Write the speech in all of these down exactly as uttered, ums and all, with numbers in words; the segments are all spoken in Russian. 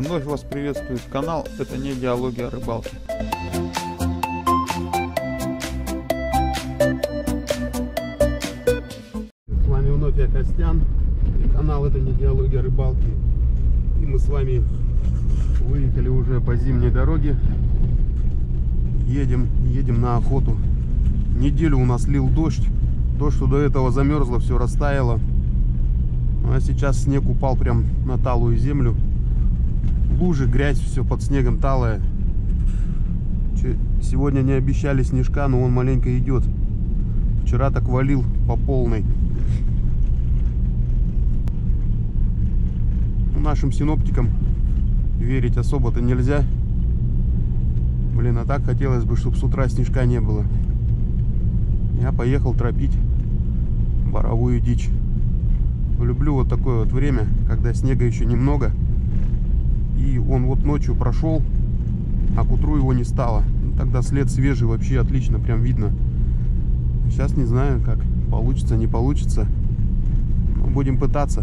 Вновь вас приветствует канал «Это не диалоги о рыбалке». С вами вновь я, Костян, и канал «Это не диалоги о рыбалке». И мы с вами выехали уже по зимней дороге. Едем, едем на охоту. Неделю у нас лил дождь. То, что до этого замерзло, все растаяло. А сейчас снег упал прям на талую землю. Лужи, грязь, все под снегом талое. Сегодня не обещали снежка, но он маленько идет. Вчера так валил по полной. Нашим синоптикам верить особо-то нельзя. Блин, а так хотелось бы, чтобы с утра снежка не было. Я поехал тропить боровую дичь. Люблю вот такое вот время, когда снега еще немного. И он вот ночью прошел, а к утру его не стало. Тогда след свежий, вообще отлично, прям видно. Сейчас не знаю, как получится, не получится. Но будем пытаться.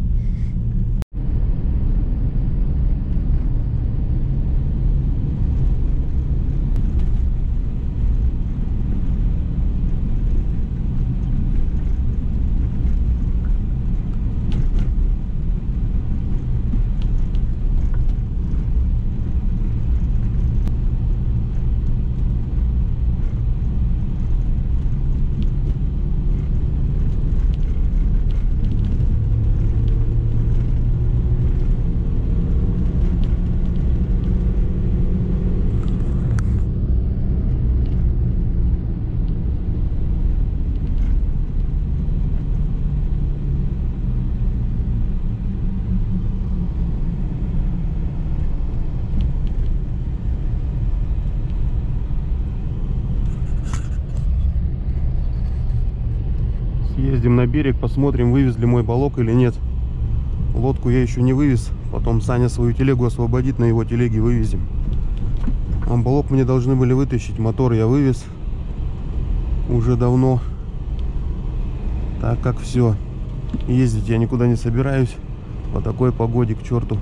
Съездим на берег, посмотрим, вывезли мой балок или нет. Лодку я еще не вывез. Потом Саня свою телегу освободит, на его телеге вывезем. А балок мне должны были вытащить. Мотор я вывез уже давно. Так как все. Ездить я никуда не собираюсь. По такой погоде, к черту.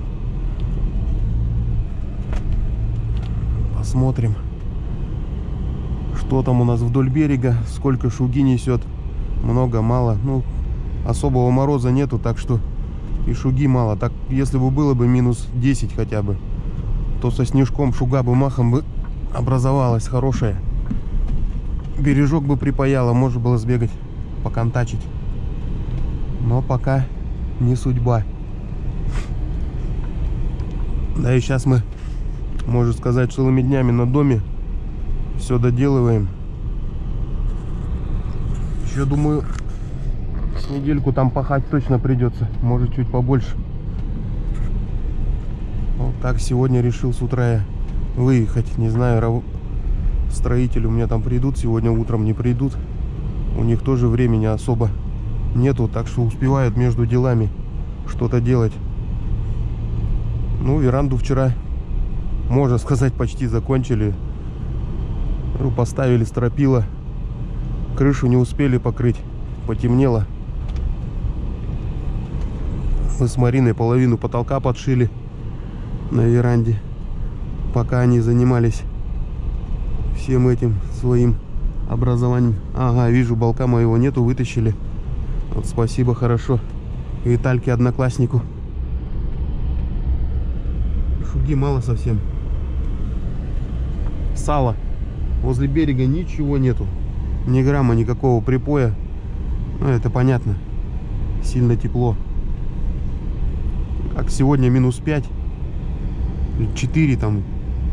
Посмотрим, что там у нас вдоль берега. Сколько шуги несет. Много, мало. Ну, особого мороза нету, так что и шуги мало. Так, если бы было бы минус десять хотя бы, то со снежком шуга бы махом бы образовалась хорошая. Бережок бы припаяло, можно было сбегать, поконтачить. Но пока не судьба. Да и сейчас мы, можно сказать, целыми днями на доме все доделываем. Еще, думаю, с недельку там пахать точно придется. Может, чуть побольше. Вот так сегодня решил с утра я выехать. Не знаю, строители у меня там придут. Сегодня утром не придут. У них тоже времени особо нету. Так что успевают между делами что-то делать. Ну, веранду вчера, можно сказать, почти закончили. Поставили стропила. Крышу не успели покрыть, потемнело. Мы с Мариной половину потолка подшили на веранде, пока они занимались всем этим своим образованием. Ага, вижу, балка моего нету, вытащили. Вот спасибо, хорошо. Витальке, однокласснику. Шуги мало совсем. Сало. Возле берега ничего нету. Ни грамма никакого припоя. Ну, это понятно. Сильно тепло. Как сегодня минус пять. четыре там.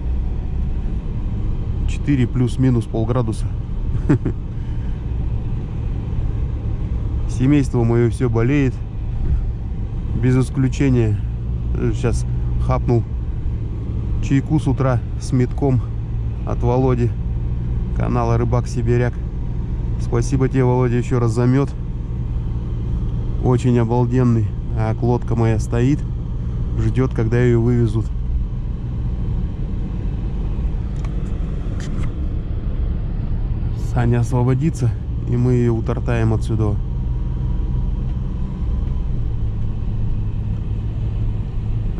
четыре плюс-минус полградуса. Семейство мое все болеет. Без исключения. Сейчас хапнул чайку с утра с метком от Володи. Канала Рыбак Сибиряк. Спасибо тебе, Володя, еще раз за мед. Очень обалденный. А лодка моя стоит, ждет, когда ее вывезут. Саня освободится, и мы ее утортаем отсюда.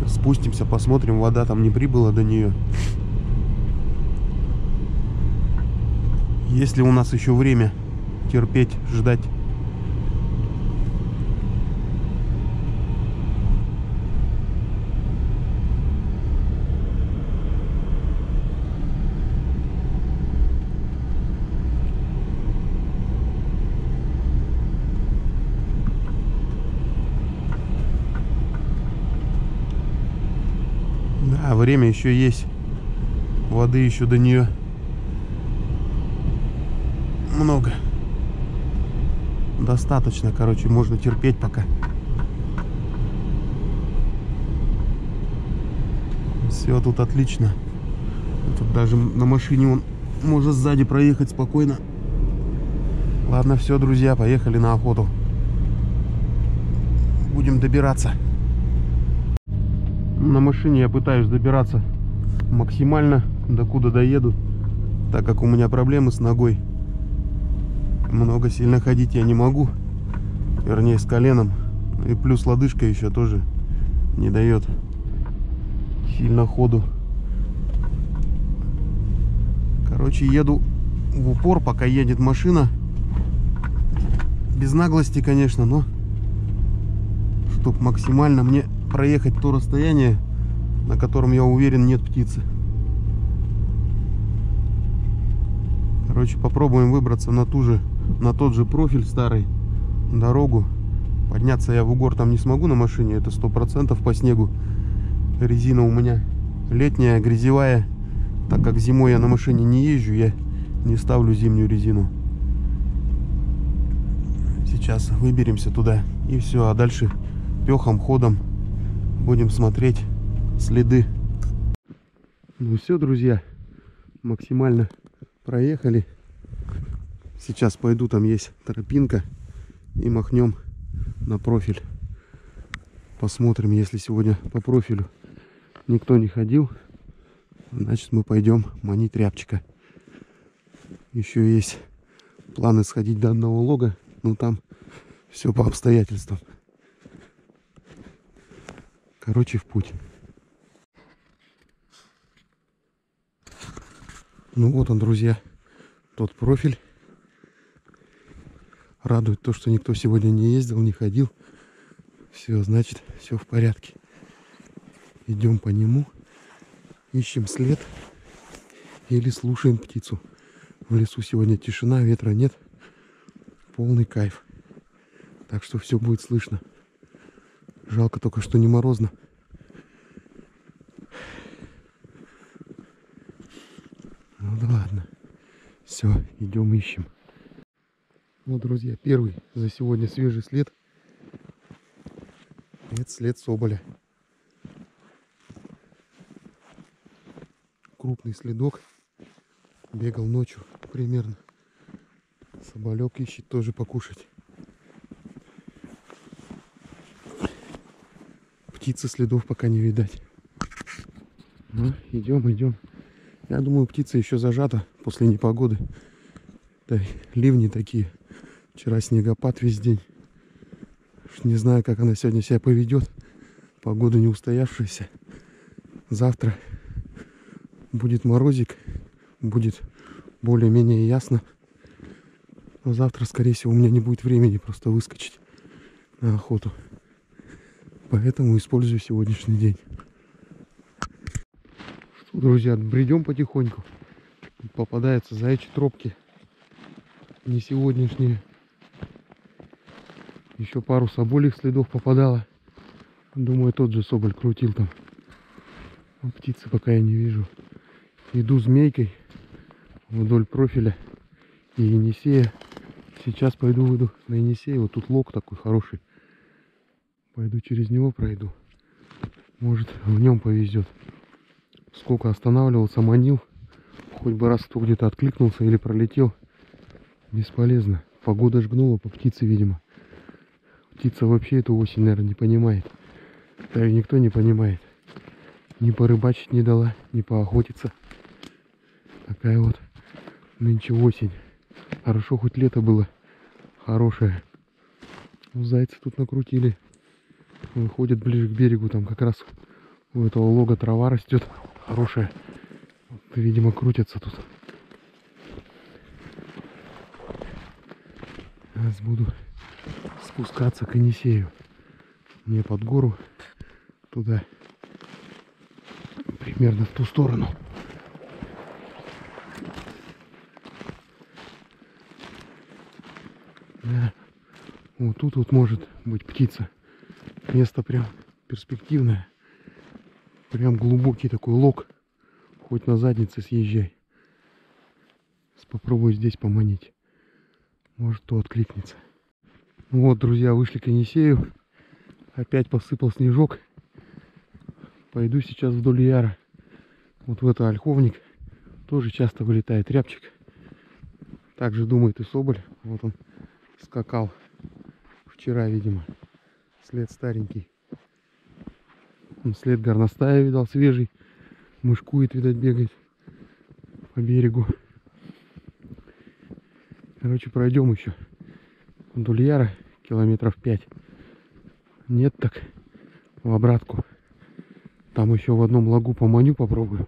Спустимся, посмотрим, вода там не прибыла до нее. Есть ли у нас еще время терпеть, ждать? Да, время еще есть. Воды еще до нее много. Достаточно, короче, можно терпеть пока. Все тут отлично. Тут даже на машине он может сзади проехать спокойно. Ладно, все, друзья, поехали на охоту. Будем добираться. На машине я пытаюсь добираться максимально, докуда доеду, так как у меня проблемы с ногой. Много сильно ходить я не могу, вернее с коленом, и плюс лодыжка еще тоже не дает сильно ходу. Короче, еду в упор, пока едет машина, без наглости, конечно, но чтоб максимально мне проехать то расстояние, на котором, я уверен, нет птицы. Короче, попробуем выбраться на ту же, на тот же профиль старый, дорогу. Подняться я в угор там не смогу на машине, это сто процентов по снегу. Резина у меня летняя, грязевая. Так как зимой я на машине не езжу, я не ставлю зимнюю резину. Сейчас выберемся туда и все, а дальше пехом, ходом будем смотреть следы. Ну все, друзья, максимально проехали. Сейчас пойду, там есть тропинка, и махнем на профиль. Посмотрим, если сегодня по профилю никто не ходил, значит мы пойдем манить рябчика. Еще есть планы сходить до одного лога, но там все по обстоятельствам. Короче, в путь. Ну вот он, друзья, тот профиль. Радует то, что никто сегодня не ездил, не ходил. Все, значит, все в порядке. Идем по нему, ищем след или слушаем птицу. В лесу сегодня тишина, ветра нет. Полный кайф. Так что все будет слышно. Жалко только, что не морозно. Ну да ладно. Все, идем ищем. Вот, друзья, первый за сегодня свежий след. Это след соболя. Крупный следок. Бегал ночью примерно. Соболек ищет тоже покушать. Птицы следов пока не видать. Ну, идем, идем. Я думаю, птица еще зажата после непогоды. Да, ливни такие. Вчера снегопад весь день. Не знаю, как она сегодня себя поведет. Погода не устоявшаяся. Завтра будет морозик. Будет более-менее ясно. Но завтра, скорее всего, у меня не будет времени просто выскочить на охоту. Поэтому использую сегодняшний день. Что, друзья, бредем потихоньку. Попадаются заячьи тропки. Не сегодняшние. Еще пару собольих следов попадало. Думаю, тот же соболь крутил там. А птицы пока я не вижу. Иду змейкой вдоль профиля и Енисея. Сейчас пойду выйду на Енисея. Вот тут лог такой хороший. Пойду через него пройду. Может, в нем повезет. Сколько останавливался, манил. Хоть бы раз кто где-то откликнулся или пролетел. Бесполезно. Погода жгнула по птице, видимо. Птица вообще эту осень, наверное, не понимает. Да и никто не понимает. Ни порыбачить не дала, ни поохотиться. Такая вот нынче осень. Хорошо, хоть лето было хорошее. Ну, зайцы тут накрутили. Выходят ближе к берегу, там как раз У этого лога трава растет хорошая. Вот, видимо, крутятся тут. Сейчас буду спускаться к Енисею. Мне под гору туда. Примерно в ту сторону. Да. Вот тут вот может быть птица. Место прям перспективное. Прям глубокий такой лог. Хоть на заднице съезжай. Попробую здесь поманить. Может, то откликнется. Ну вот, друзья, вышли к Енисею. Опять посыпал снежок. Пойду сейчас вдоль яра. Вот в это ольховник. Тоже часто вылетает рябчик. Также думает и соболь. Вот он скакал. Вчера, видимо. След старенький. Он след горностая, видал, свежий. Мышкует, видать, бегает по берегу. Короче, пройдем еще вдоль яра километров пять. Нет, так в обратку. Там еще в одном лагу поманю, попробую.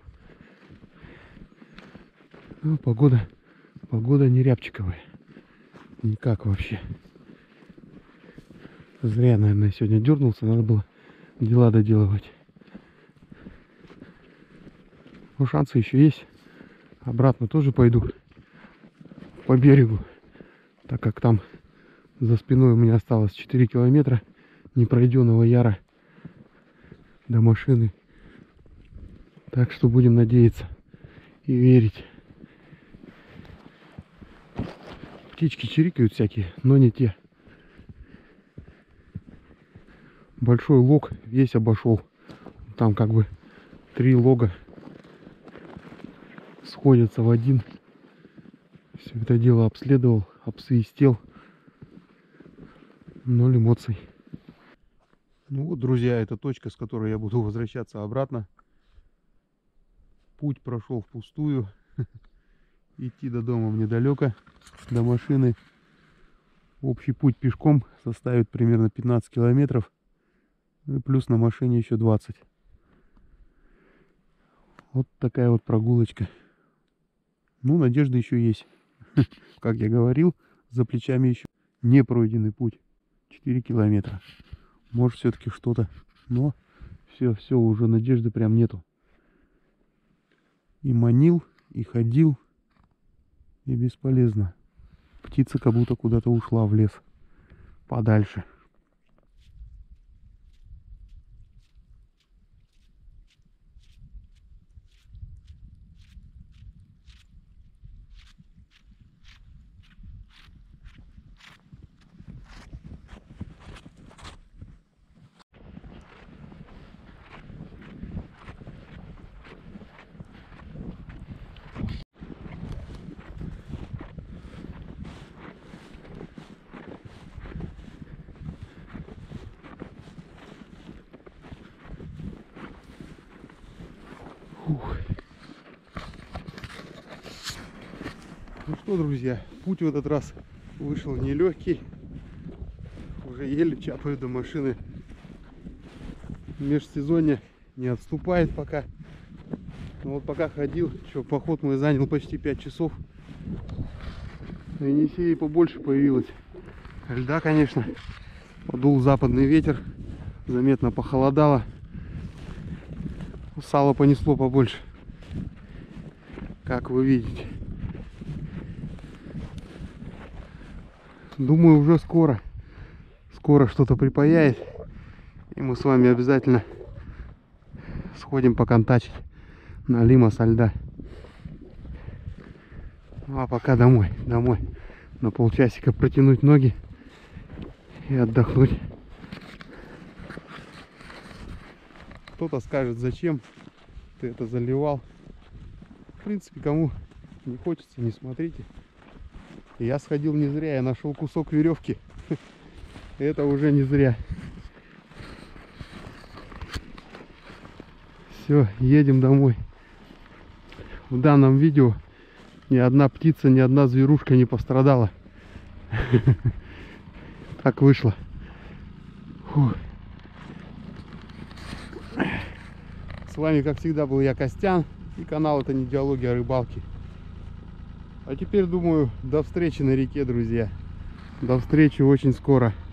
Ну, погода, погода не рябчиковая. Никак вообще. Зря, наверное, сегодня дернулся. Надо было дела доделывать. Но шансы еще есть. Обратно тоже пойду по берегу. Так как там за спиной у меня осталось четыре километра непройденного яра до машины. Так что будем надеяться и верить. Птички чирикают всякие, но не те. Большой лог весь обошел. Там как бы три лога сходятся в один. Все это дело обследовал, обсвистел. Ноль эмоций. Ну вот, друзья, это точка, с которой я буду возвращаться обратно. Путь прошел впустую. Идти до дома мне далеко, до машины. Общий путь пешком составит примерно пятнадцать километров. И плюс на машине еще двадцать. Вот такая вот прогулочка. Ну, надежда еще есть. Как я говорил, за плечами еще не пройденный путь. четыре километра. Может, все-таки что-то. Но все, все, уже надежды прям нету. И манил, и ходил. И бесполезно. Птица как будто куда-то ушла в лес. Подальше. Фух. Ну что, друзья, путь в этот раз вышел нелегкий. Уже еле чапаю до машины. Межсезонье не отступает пока. Но вот пока ходил, что поход мой занял почти пять часов. На Енисее побольше появилось льда, конечно. Подул западный ветер. Заметно похолодало. Сало понесло побольше. Как вы видите. Думаю, уже скоро. Скоро что-то припаяет. И мы с вами обязательно сходим поконтачить на лима со льда. Ну, а пока домой. Домой. На полчасика протянуть ноги и отдохнуть. Кто-то скажет, зачем ты это заливал. В принципе, кому не хочется, не смотрите. Я сходил не зря, я нашел кусок веревки. Это уже не зря. Все, едем домой. В данном видео ни одна птица, ни одна зверушка не пострадала. Так вышло. Фух. С вами, как всегда, был я, Костян. И канал это не диалоги о рыбалке. А теперь, думаю, до встречи на реке, друзья. До встречи очень скоро.